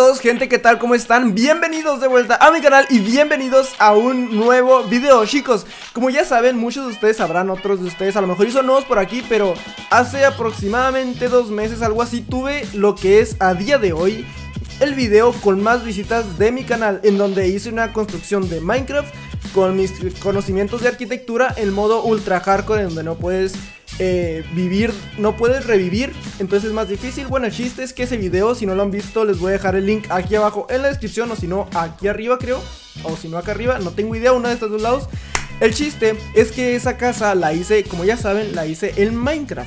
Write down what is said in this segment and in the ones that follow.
todos, gente, ¿qué tal? ¿Cómo están? Bienvenidos de vuelta a mi canal y bienvenidos a un nuevo video. Chicos, como ya saben, muchos de ustedes sabrán, otros de ustedes a lo mejor son nuevos por aquí, pero hace aproximadamente 2 meses, algo así, tuve lo que es a día de hoy el video con más visitas de mi canal, en donde hice una construcción de Minecraft con mis conocimientos de arquitectura en modo ultra hardcore, en donde no puedes no puedes revivir, entonces es más difícil. Bueno, el chiste es que ese video, si no lo han visto, les voy a dejar el link aquí abajo en la descripción, o si no, aquí arriba creo, o si no acá arriba, no tengo idea, uno de estos dos lados. El chiste es que esa casa la hice, como ya saben, la hice en Minecraft,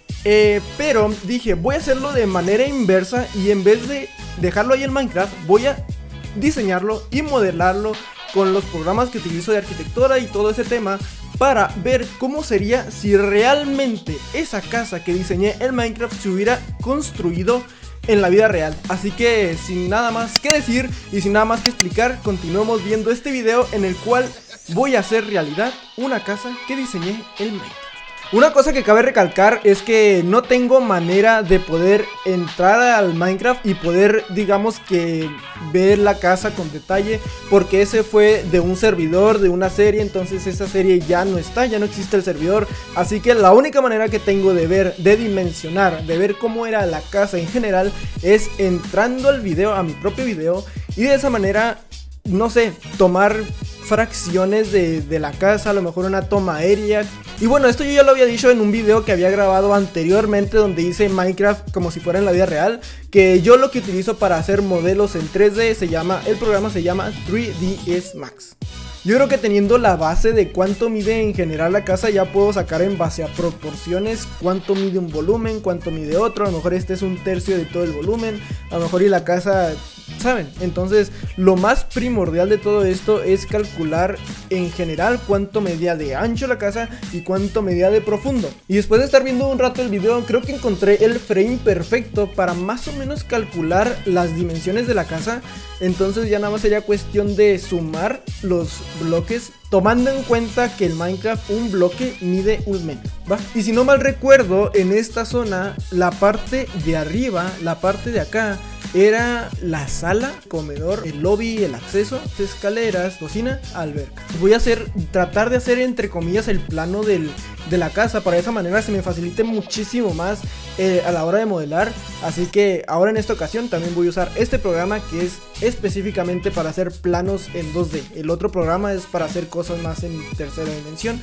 pero dije, voy a hacerlo de manera inversa, y en vez de dejarlo ahí en Minecraft, voy a diseñarlo y modelarlo con los programas que utilizo de arquitectura y todo ese tema, para ver cómo sería si realmente esa casa que diseñé en Minecraft se hubiera construido en la vida real. Así que sin nada más que decir y sin nada más que explicar, continuemos viendo este video en el cual voy a hacer realidad una casa que diseñé en Minecraft. Una cosa que cabe recalcar es que no tengo manera de poder entrar al Minecraft y poder, digamos, que ver la casa con detalle, porque ese fue de un servidor, de una serie, entonces esa serie ya no está, ya no existe el servidor. Así que la única manera que tengo de ver, de dimensionar, de ver cómo era la casa en general, es entrando al video, a mi propio video, y de esa manera, no sé, tomar fracciones de la casa, a lo mejor una toma aérea. Y bueno, esto yo ya lo había dicho en un video que había grabado anteriormente, donde hice Minecraft como si fuera en la vida real, que yo lo que utilizo para hacer modelos en 3D el programa se llama 3ds Max. Yo creo que teniendo la base de cuánto mide en general la casa, ya puedo sacar en base a proporciones cuánto mide un volumen, cuánto mide otro. A lo mejor este es 1/3 de todo el volumen, a lo mejor y la casa, ¿saben? Entonces lo más primordial de todo esto es calcular en general cuánto medía de ancho la casa y cuánto medía de profundo. Y después de estar viendo un rato el video, creo que encontré el frame perfecto para más o menos calcular las dimensiones de la casa. Entonces ya nada más sería cuestión de sumar los bloques, tomando en cuenta que el Minecraft un bloque mide 1 metro, ¿va? Y si no mal recuerdo, en esta zona, la parte de arriba, la parte de acá, era la sala, comedor, el lobby, el acceso, escaleras, cocina, alberca. Voy a tratar de hacer entre comillas el plano de la casa, para de esa manera se me facilite muchísimo más a la hora de modelar. Así que ahora en esta ocasión también voy a usar este programa, que es específicamente para hacer planos en 2D. El otro programa es para hacer cosas más en tercera dimensión.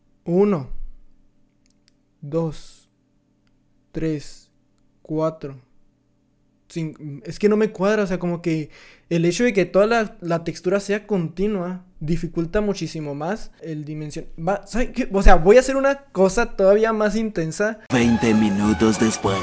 1, 2, 3, 4, 5. Es que no me cuadra, o sea, como que el hecho de que toda la textura sea continua dificulta muchísimo más el dimensión. ¿Saben qué? O sea, voy a hacer una cosa todavía más intensa. 20 minutos después.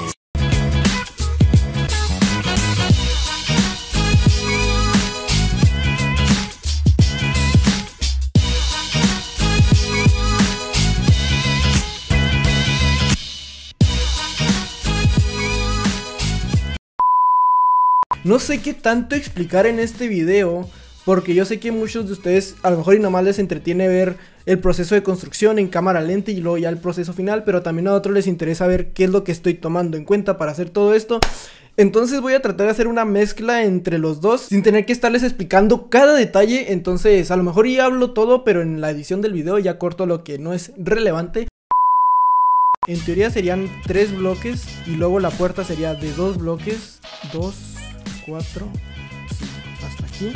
No sé qué tanto explicar en este video, porque yo sé que muchos de ustedes a lo mejor y nomás les entretiene ver el proceso de construcción en cámara lenta y luego ya el proceso final, pero también a otros les interesa ver qué es lo que estoy tomando en cuenta para hacer todo esto. Entonces voy a tratar de hacer una mezcla entre los dos sin tener que estarles explicando cada detalle. Entonces a lo mejor ya hablo todo, pero en la edición del video ya corto lo que no es relevante. En teoría serían 3 bloques y luego la puerta sería de 2 bloques, 2, 4, 5, hasta aquí.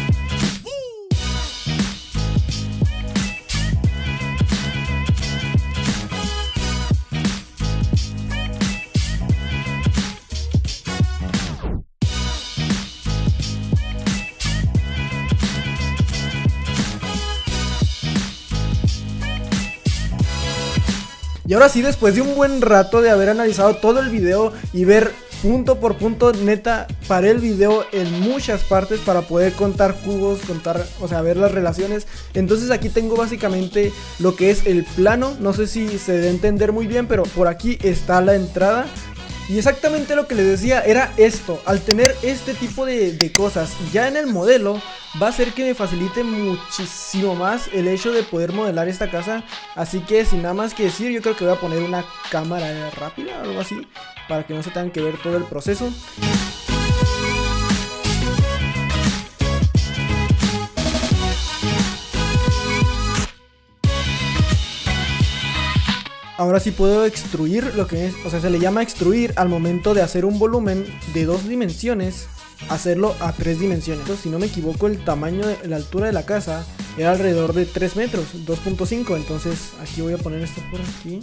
Y ahora sí, después de un buen rato de haber analizado todo el video y ver punto por punto, neta, paré el video en muchas partes para poder contar cubos, o sea, ver las relaciones. Entonces aquí tengo básicamente lo que es el plano. No sé si se debe entender muy bien, pero por aquí está la entrada. Y exactamente lo que les decía era esto: al tener este tipo de cosas ya en el modelo, va a hacer que me facilite muchísimo más el hecho de poder modelar esta casa. Así que sin nada más que decir, yo creo que voy a poner una cámara rápida o algo así, para que no se tengan que ver todo el proceso. Ahora sí puedo extruir lo que es, o sea, se le llama extruir al momento de hacer un volumen de 2 dimensiones, hacerlo a 3 dimensiones. Si no me equivoco, el tamaño de la altura de la casa era alrededor de 3 metros, 2.5. Entonces aquí voy a poner esto por aquí.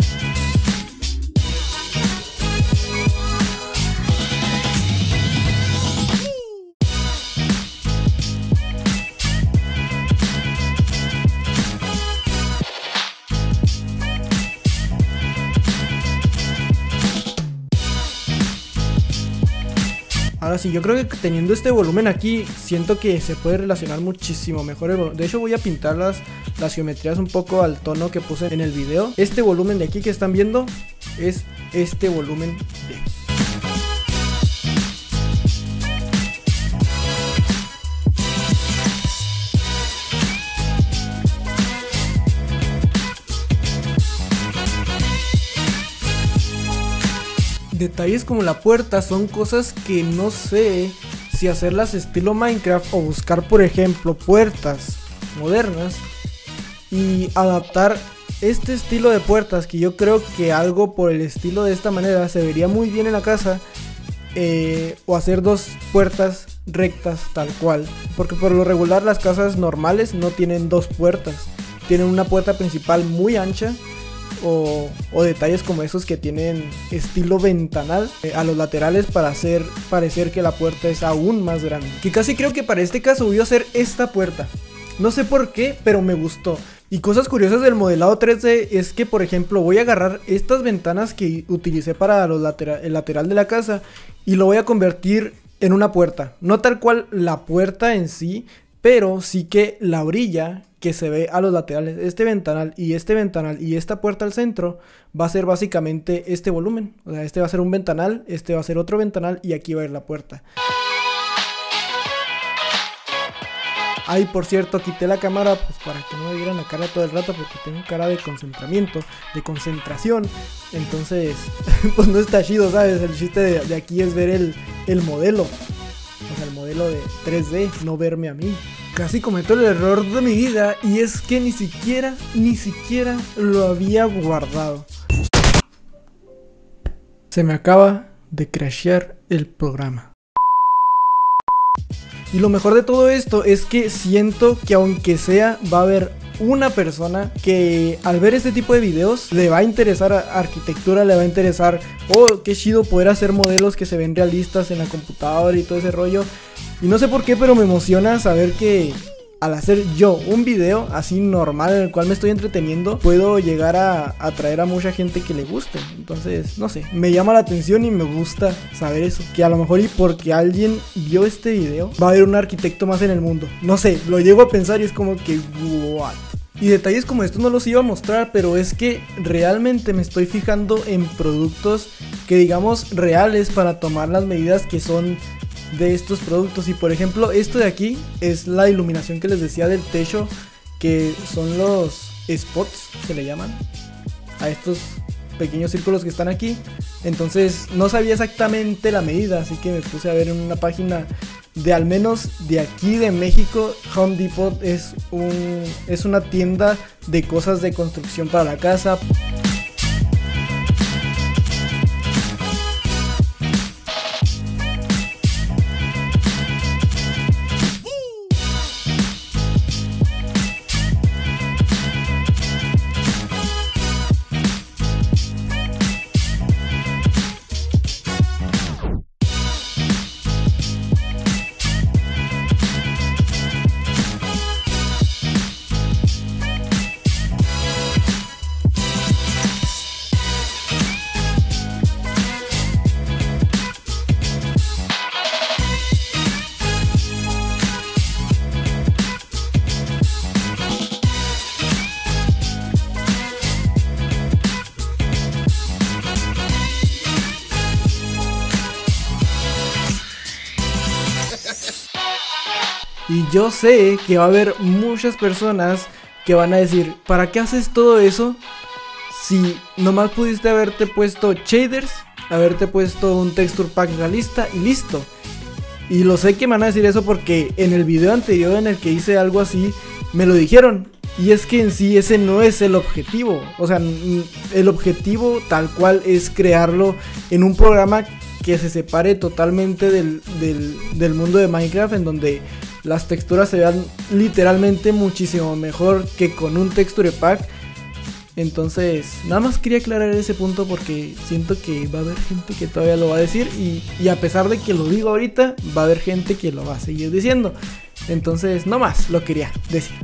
Ahora sí, yo creo que teniendo este volumen aquí, siento que se puede relacionar muchísimo mejor el volumen. De hecho voy a pintar las geometrías un poco al tono que puse en el video. Este volumen de aquí que están viendo es este volumen de aquí. Detalles como la puerta son cosas que no sé si hacerlas estilo Minecraft o buscar, por ejemplo, puertas modernas y adaptar este estilo de puertas, que yo creo que algo por el estilo de esta manera se vería muy bien en la casa, o hacer 2 puertas rectas tal cual, porque por lo regular las casas normales no tienen 2 puertas, tienen una puerta principal muy ancha. O detalles como esos que tienen estilo ventanal a los laterales para hacer parecer que la puerta es aún más grande. Que casi creo que para este caso voy a hacer esta puerta. No sé por qué, pero me gustó. Y cosas curiosas del modelado 3D es que, por ejemplo, voy a agarrar estas ventanas que utilicé para el lateral de la casa y lo voy a convertir en una puerta. No tal cual la puerta en sí, pero sí que la orilla que se ve a los laterales, este ventanal y esta puerta al centro, va a ser básicamente este volumen. O sea, este va a ser un ventanal, este va a ser otro ventanal y aquí va a ir la puerta. Ay, por cierto, quité la cámara pues para que no me vieran la cara todo el rato, porque tengo cara de concentramiento, de concentración. Entonces, pues no está chido, ¿sabes? El chiste de aquí es ver el modelo. O sea, el modelo de 3D, no verme a mí. Casi cometo el error de mi vida, y es que ni siquiera lo había guardado. Se me acaba de crashear el programa. Y lo mejor de todo esto es que siento que aunque sea, va a haber una persona que al ver este tipo de videos le va a interesar arquitectura, le va a interesar, oh, qué chido poder hacer modelos que se ven realistas en la computadora y todo ese rollo. Y no sé por qué, pero me emociona saber que al hacer yo un video así normal en el cual me estoy entreteniendo, puedo llegar a atraer a mucha gente que le guste. Entonces, no sé, me llama la atención y me gusta saber eso, que a lo mejor y porque alguien vio este video va a haber un arquitecto más en el mundo. No sé, lo llego a pensar y es como que what. Y detalles como estos no los iba a mostrar, pero es que realmente me estoy fijando en productos que digamos reales para tomar las medidas que son de estos productos. Y por ejemplo, esto de aquí es la iluminación que les decía del techo, que son los spots, se le llaman a estos pequeños círculos que están aquí. Entonces no sabía exactamente la medida, así que me puse a ver en una página de al menos de aquí de México. Home Depot es una tienda de cosas de construcción para la casa. Y yo sé que va a haber muchas personas que van a decir, ¿para qué haces todo eso? Si nomás pudiste haberte puesto shaders, haberte puesto un texture pack realista y listo. Y lo sé que me van a decir eso porque en el video anterior en el que hice algo así, me lo dijeron. Y es que en sí ese no es el objetivo. O sea, el objetivo tal cual es crearlo en un programa que se separe totalmente del mundo de Minecraft, en donde las texturas se vean literalmente muchísimo mejor que con un texture pack. Entonces, nada más quería aclarar ese punto porque siento que va a haber gente que todavía lo va a decir y a pesar de que lo digo ahorita, va a haber gente que lo va a seguir diciendo. Entonces, no más, lo quería decir.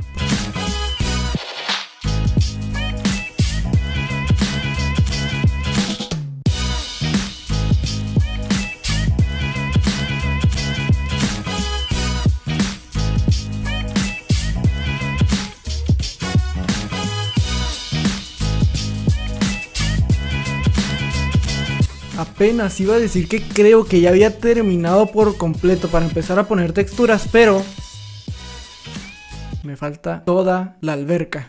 Apenas iba a decir que creo que ya había terminado por completo para empezar a poner texturas, pero me falta toda la alberca.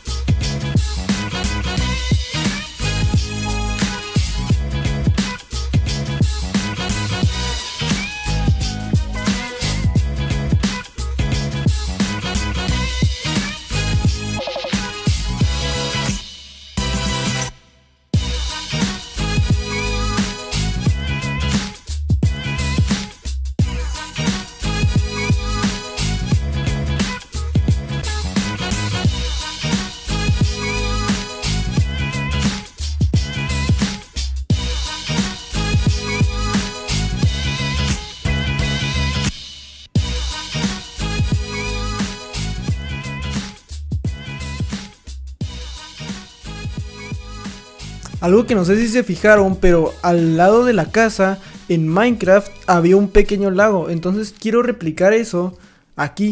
Algo que no sé si se fijaron, pero al lado de la casa en Minecraft había un pequeño lago. Entonces quiero replicar eso aquí.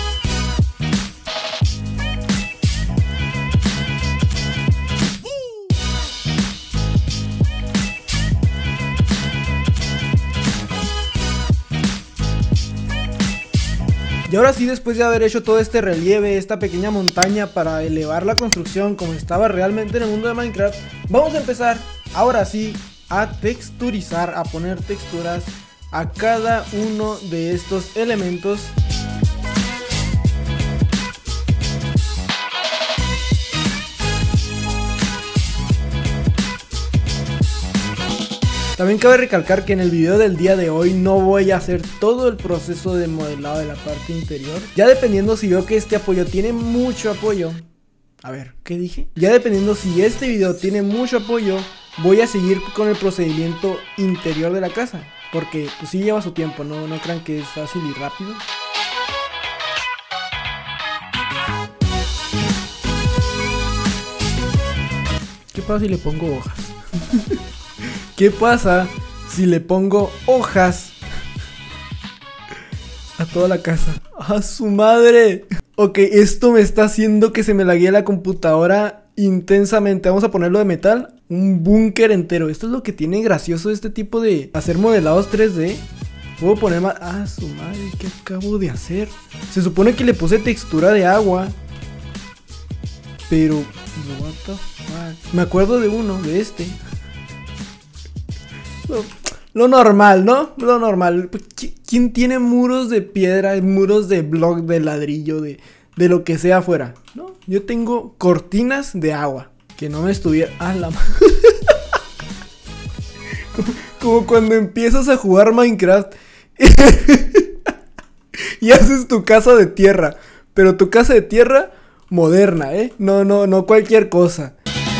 Y ahora sí, después de haber hecho todo este relieve, esta pequeña montaña para elevar la construcción como estaba realmente en el mundo de Minecraft, vamos a empezar, ahora sí, a texturizar, a poner texturas a cada uno de estos elementos. También cabe recalcar que en el video del día de hoy no voy a hacer todo el proceso de modelado de la parte interior. Ya dependiendo si veo que este apoyo tiene mucho apoyo. A ver, ¿qué dije? Ya dependiendo si este video tiene mucho apoyo, voy a seguir con el procedimiento interior de la casa. Porque pues sí lleva su tiempo, no crean que es fácil y rápido. ¿Qué pasa si le pongo hojas? ¿Qué pasa si le pongo hojas a toda la casa? ¡A su madre! Ok, esto me está haciendo que se me laguee la computadora intensamente. Vamos a ponerlo de metal. Un búnker entero. Esto es lo que tiene gracioso este tipo de hacer modelados 3D. Puedo poner más... ¡Ah, su madre! ¿Qué acabo de hacer? Se supone que le puse textura de agua. Pero... what the fuck. Me acuerdo de uno, de este. Lo normal, ¿no? Lo normal. ¿Quién tiene muros de piedra, muros de block, de ladrillo, de lo que sea afuera? ¿No? Yo tengo cortinas de agua. Que no me estuviera... ¡Ah, la madre! Como cuando empiezas a jugar Minecraft y haces tu casa de tierra. Pero tu casa de tierra moderna, ¿eh? No cualquier cosa.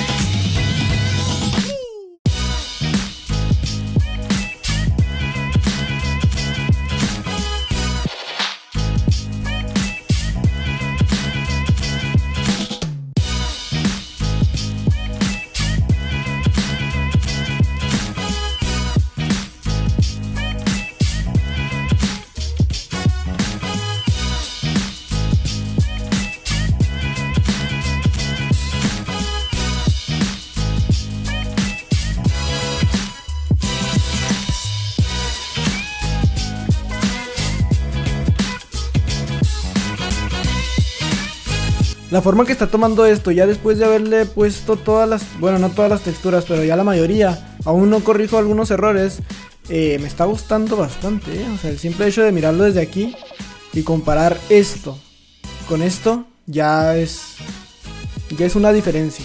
La forma que está tomando esto, ya después de haberle puesto todas las... bueno, no todas las texturas, pero ya la mayoría. Aún no corrijo algunos errores. Me está gustando bastante, ¿eh? O sea, el simple hecho de mirarlo desde aquí y comparar esto con esto, ya es una diferencia.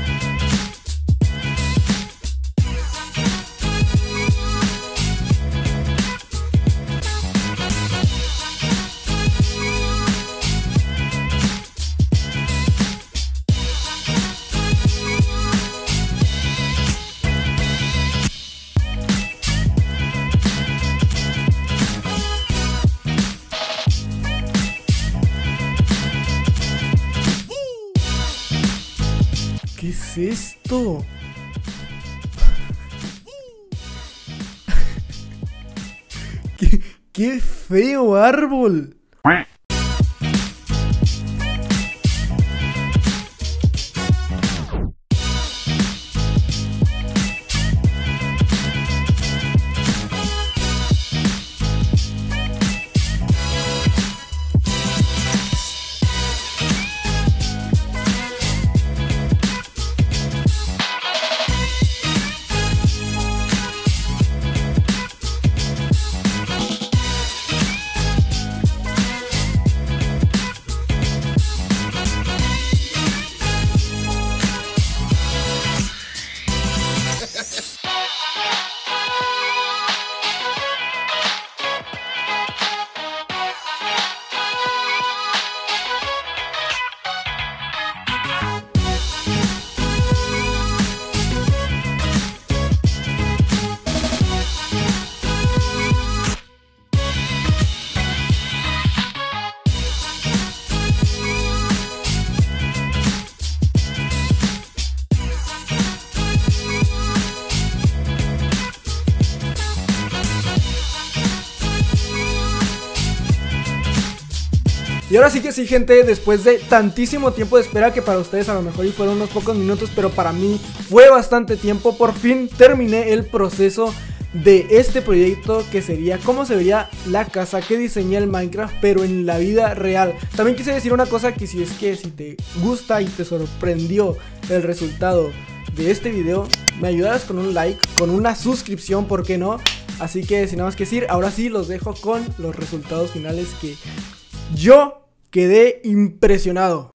¿Qué es esto? ¡Qué feo árbol! Y ahora sí que sí, gente, después de tantísimo tiempo de espera, que para ustedes a lo mejor y fueron unos pocos minutos, pero para mí fue bastante tiempo, por fin terminé el proceso de este proyecto, que sería cómo se vería la casa que diseñé el Minecraft, pero en la vida real. También quise decir una cosa, que si te gusta y te sorprendió el resultado de este video, me ayudarás con un like, con una suscripción, ¿por qué no? Así que sin nada más que decir, ahora sí los dejo con los resultados finales, que yo quedé impresionado.